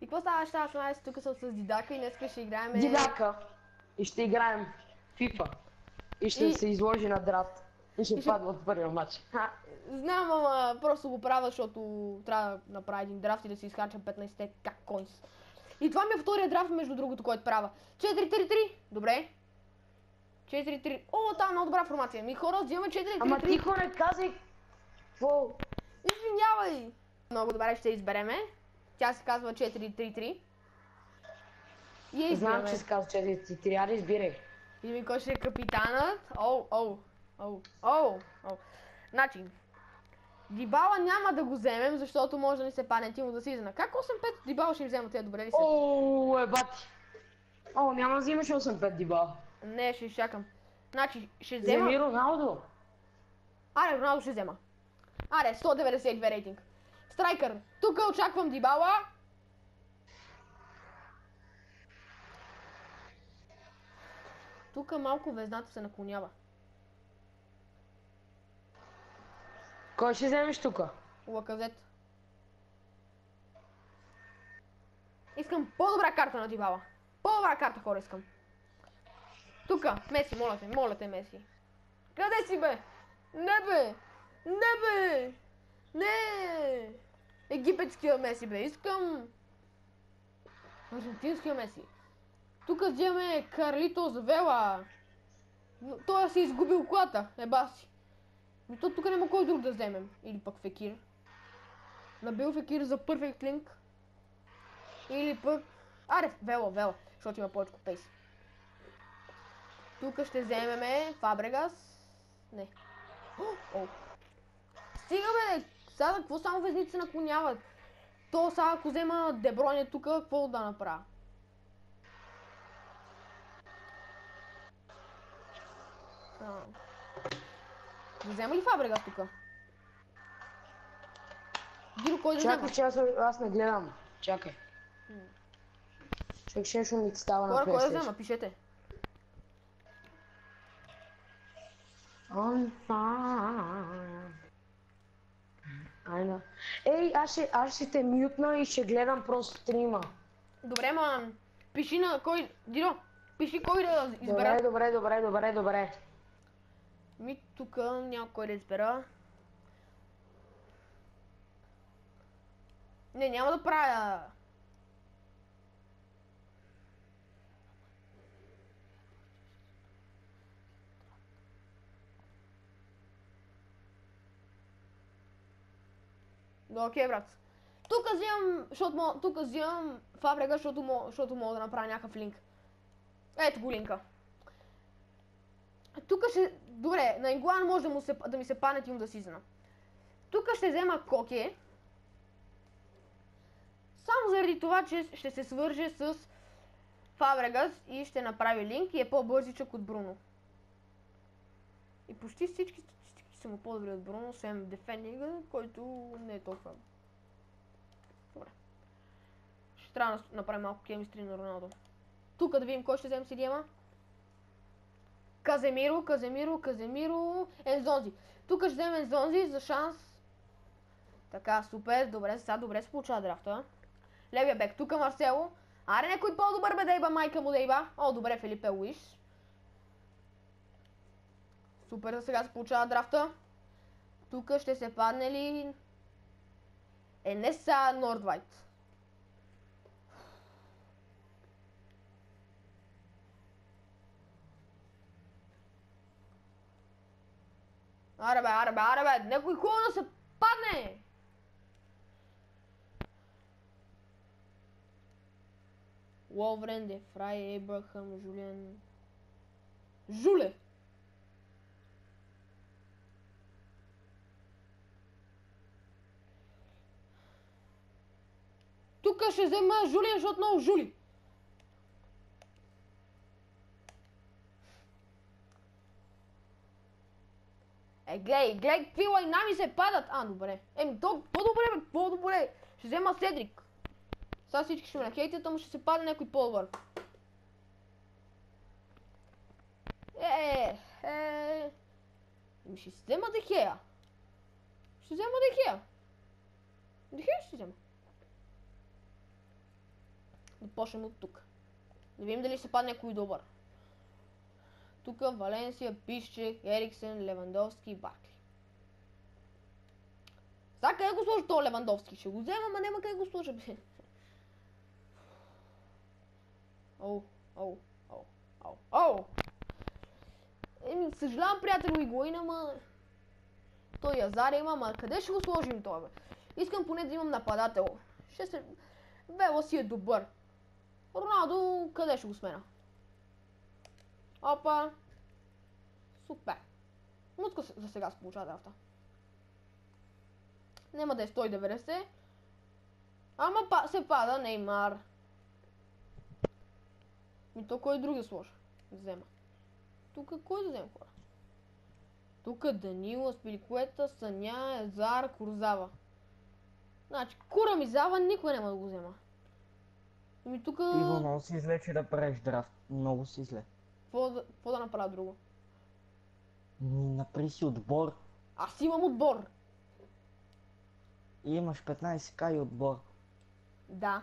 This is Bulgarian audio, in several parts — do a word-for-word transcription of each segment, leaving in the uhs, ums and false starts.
И какво става, ще става с тук съм с Дидака и днеска ще играем... Дидака. И ще играем фифа. И ще И... се изложи на драфт. И ще И ще- падва от първия матч. Ха. Знам, ама просто го правя, защото трябва да направя един драфт и да си изхарчам петнайсет как койнс. И това ми е втория драфт, между другото, който правя. четири три три. Добре. четири три. О, там много добра формация. Ми хора, взимаме четири три три. Ама тихо не казай. Какво? Извинявай! Много добре ще избереме. Тя се казва четири три три. И я избираме. Знам, че се казва четири три три, аре избирай. И ми кой ще е капитанът. Оу, оу, оу, оу, оу. Значи, Дибала няма да го вземем, защото може да ни се падне тимо за сизона. Как осем пет Дибала ще ни взема тия, добре ли се? Ооо, ебати. О, няма да взимаш осем пет Дибала. Не, ще изчакам. Значи, ще взема... Вземи Роналдо. Аре, Роналдо ще взема. Аре, сто деветдесет и две рейтинг. Страйкър, тук очаквам Дибала. Тук малко везната се наклонява. Кой ще вземеш тука? Лаказет. Искам по-добра карта на Дибала. По-добра карта, хора, искам. Тука, Меси, моля те, моля те, Меси. Къде си, бе? Не, бе! Не, бе! Не! Египетския Меси, бе, искам... Аржентинския Меси. Тук вземаме Карлитос Вела. Но той си изгубил колата, еба си. Но то тук няма кой друг да вземем. Или пък Фекир. Набил Фекир за Perfect Link. Или пък... Аре, Вела, Вела, защото има повече пейс. Тук ще вземеме Фабрегас. Не. О! Стига, бе! Сега какво само везници се наклоняват? То сега ако взема Дебройне тук, какво да направя? А. Да взема ли Фабрегас тук? Диро, кой да взема? Чакай, че аз, аз не гледам. Чакай. Човек ще нещо ми става на Хора, кой да PlayStation. взема? Пишете. On fire. Айна. Ей, аз ще, аз ще те мютна и ще гледам просто стрима. Добре, ма... Пиши на кой... Диро, пиши кой да Добре, избера. добре, добре, добре, добре. Ми тук няма кой да избера. Не, няма да правя. Да, окей, брат. Тук взимам, защото мога, тук взимам Фабрега, защото мога, защото мога да направя някакъв линк. Ето го линка. Тук ще... Добре, на Ингуан може да, му се, да ми се падне тим да сизна. Тук ще взема Коке. Само заради това, че ще се свърже с Фабрегас и ще направи линк и е по-бързичък от Бруно. И почти всички статистики са му по-добри от Бруно, освен дефендинга, който не е толкова. Добре. Ще трябва да направим малко кемистри на Роналдо. Тук да видим кой ще вземе си диема. Каземиро, Каземиро, Каземиро, Ензонзи. Тук ще вземем Ензонзи за шанс. Така, супер, добре, сега добре се получава драфта. Левия бек, тук Марсело. Аре, някой по-добър бе, дейба, майка му дейба. О, добре, Филипе Луиш. Супер, за сега се получава драфта. Тук ще се падне ли... Енеса Нордвайт. Аре бе, аре бе, аре бе, някой хубаво да се падне! Ловрен, Дефрай, Ебрахам, Жулиан... Жуле! Тук ще взема Жулиан, защото много Жули. Е, гледай, гледай, какви лайна ми се падат! А, добре. Еми, то, по-добре, бе, по-добре. Ще взема Седрик. Сега всички ще ме нахейтят, ама ще се падне някой по-добър. Е, е... Еми, ще взема Дехея. Ще взема Дехея. Дехея ще взема. Да почнем от тук. Да видим дали се падне някой добър. Тук Валенсия, Пищек, Ериксен, Левандовски и Баркли. Сега къде го сложа този Левандовски? Ще го взема, ама няма къде го сложа, бе. Оу, оу, оу, оу, оу. Еми, съжалявам, приятел Игуин, ама... Той Язари има, ама къде ще го сложим това, бе? Искам поне да имам нападател. Ще се... Вела си е добър. Роналдо, къде ще го смена? Опа. Супер. Мутко за сега се получава драфта. Нема да е сто и деветдесет. Ама па, се пада Неймар. И то кой други сложа? Взема. Тук кой да взема, хора? Тук Данила, Спиликуета, Саня, Езар, Курзава. Значи, Кура ми Зава никой няма да го взема. Ами тук... Иво, много си зле, че да правиш драфт. Много си зле. Какво да, какво да направя друго? Направи си отбор. Аз имам отбор. И имаш петнайсет ка и отбор. Да.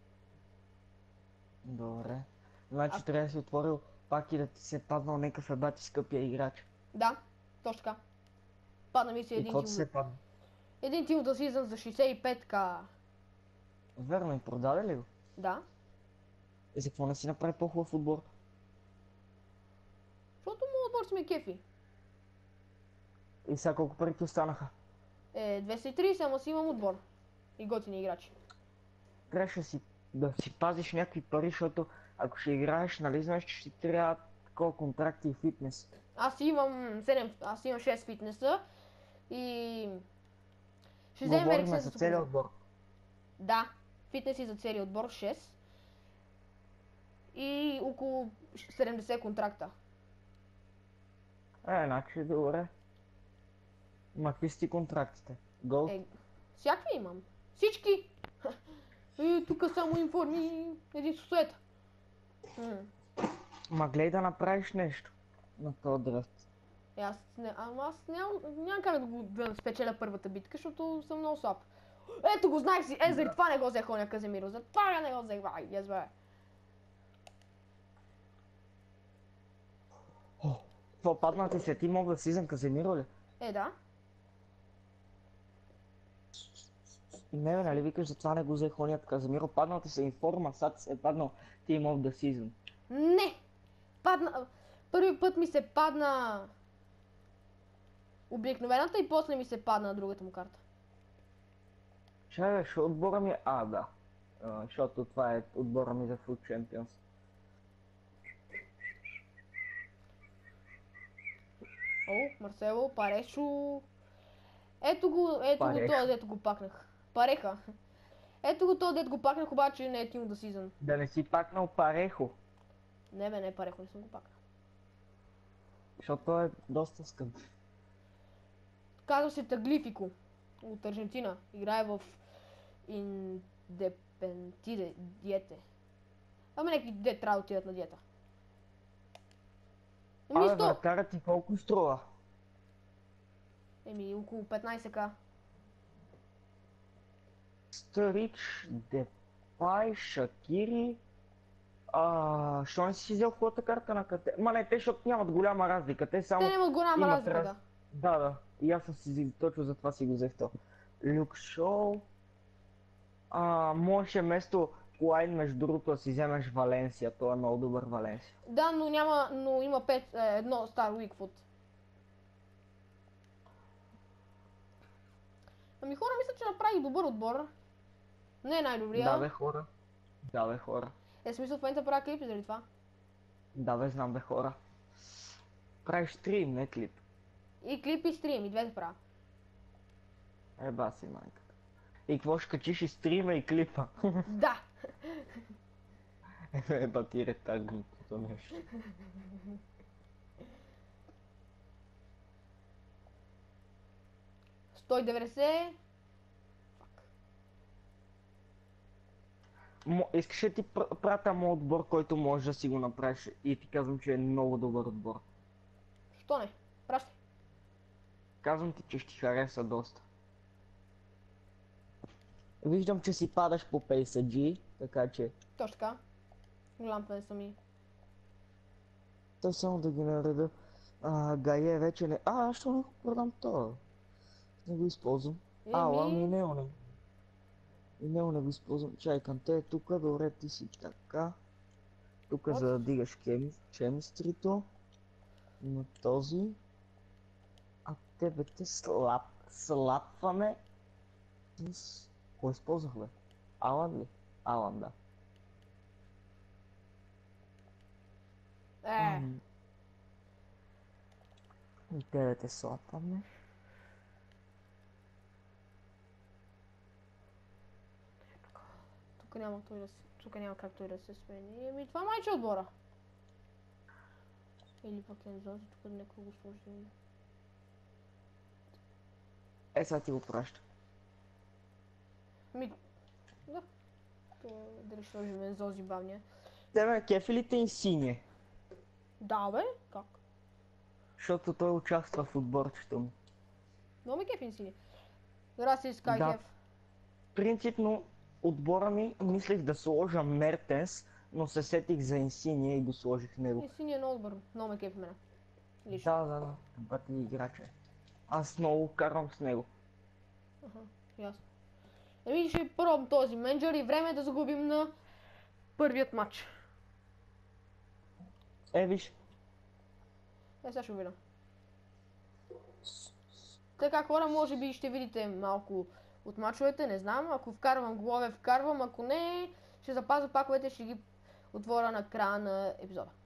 Добре. Значи А... трябва да си отворил пак и да ти се е паднал някакъв ебати скъпия играч. Да, точно така. Падна ми си И един какво тим. ти се падна? Един тим да сизън за шейсет и пет ка. Верно, и продаде ли го? Да. И за какво не си направи по-хубав отбор? Защото му отбор си ме кефи. И сега колко пари ти останаха? Е, двеста и трийсет, ама си имам отбор. И готини играчи. Трябваше да си, да си пазиш някакви пари, защото ако ще играеш, нали знаеш, че ще ти трябва такова контракти и фитнес. Аз имам седем, аз имам шест фитнеса и... Ще вземем Говорим Ериксен за за целия супер. отбор. Да, фитнес и за целия отбор шест. И около седемдесет контракта. Е, значи добре. Ма какви са ти контрактите? Гол? Е, всякакви имам. Всички! Е, тук само информи един сусед. Ма гледай да направиш нещо на този драфт. Е, аз не, ама аз нямам, нямам как да, го, да спечеля първата битка, защото съм много слаб. Ето го знаех си, е, заради това не го взех оня Каземиро, за това не го взех, ай, yes, бе. Какво падна ти се? Ти мога да сизъм Каземиро ли? Е, да. Не бе, нали викаш за това не го взех оният Каземиро? Паднал ти се информа, сега ти се е паднал Team of the Season. Не! Падна... Първи път ми се падна... обикновената и после ми се падна другата му карта. Чай бе, шо отбора ми е... А, да. А, защото това е отбора ми за Food Champions. О, Марсело, Парешо... Ето го, ето го Пареха. този, дето го пакнах. Пареха. Ето го този, дето го пакнах, обаче не е Team of the Season. Да не си пакнал Парехо, Не бе, не е Парехо, не съм го пакнал. защото той е доста скъп. Казва се Таглифико от Аржентина. Играе в Индепенденте диете. Ама някакви де трябва да отидат на диета. Еми Абе, сто... вратарът ти колко струва? Еми около петнайсет ка. Старич, Депай, Шакири... А, що не си взел хубавата карта на къде? Ма не, те, защото нямат голяма разлика, те само... Те нямат голяма имат разлика, раз- да. Да, да, и аз съм си, точно за това си го взех то. Люк Шоу... А, можеше вместо Лайн, между другото, да си вземеш Валенсия, той е много добър Валенсия. Да, но няма, но има пет, е, едно стар Уикфуд. Ами хора, мисля, че направи добър отбор. Не е най-добрия. Да бе хора, да бе хора, Е, в смисъл в момента правя клипи заради това. да бе знам бе хора. Правиш стрим, не клип. И клип и стрим, и двете правя. Еба си майката. И какво ще качиш и стрима и клипа? Да! Еба ти ретard глупото нещо. сто и деветдесет. Мо, искаш ли ти пр- пратя моят отбор, който можеш да си го направиш и ти казвам, че е много добър отбор. Що не? Пращай. Казвам ти, че ще ти хареса доста. Виждам, че си падаш по пейсаджи, Така че, Точно така. Голям фен съм и. той само да ги нареда. А, Гае вече не... А, аз ще не го продам това. Не го използвам. Ала, ми Еми, не, не. И него не го използвам. Чайкам, те е тука, добре, ти си така. Тука От. за да дигаш кеми, чемистрито. На този. А тебе те слаб, слабваме. С... Кой използвах, бе? Алан ли? Алан, да. е, Ам. И тебе те слабваме. тук няма той да се... Тук няма как той да се смени. Еми, това майче отбора. Или пък е този, тук нека го сложим. Е, сега ти го праща. Ми, да. Това дали ще сложим Ензози бавния. Тебе кефилите и синие. Да, бе, как? Защото той участва в отборчето ми. Много ме кефин сини. Здрасти, Скай Да. Кеф. Принципно, отбора ми мислех да сложа Мертенс, но се сетих за Инсиния и го сложих него. И синия е много добър. Много ме кефи мене. Лично. Да, да, да. Бъде играч е. Аз много карам с него. Аха, ясно. Еми ще пробвам този менеджер и време е да загубим на първият матч. Е, виж. Е, сега ще видим. Така хора, може би ще видите малко от мачовете, не знам. Ако вкарвам голове, вкарвам. Ако не, ще запазя паковете, ще ги отворя на края на епизода.